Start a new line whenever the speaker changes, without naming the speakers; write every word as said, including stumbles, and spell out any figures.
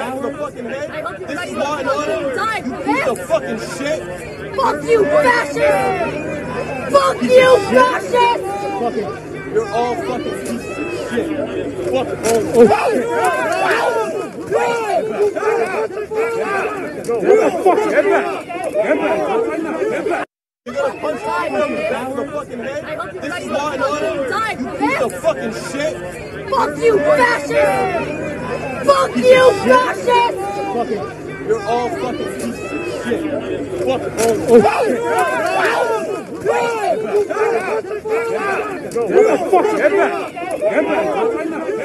Down the fucking head.
I hope you
This
guys
is law and order.
die for
Piece of
this.
fucking shit.
Fuck you, fascist! Fuck you, fascist!
Fucking, you're all fucking pieces of shit. Fuck all.
What the fuck? Get back! Get back!
You're gonna punch the down the fucking head.
I hope you
This
guys
is law and order.
die for
Piece of
this.
fucking shit.
Fuck you, fascist! Fuck you, fascist!
Fucking, you're all fucking pieces of shit. Fuck all.
What the fuck? Get back! Get back!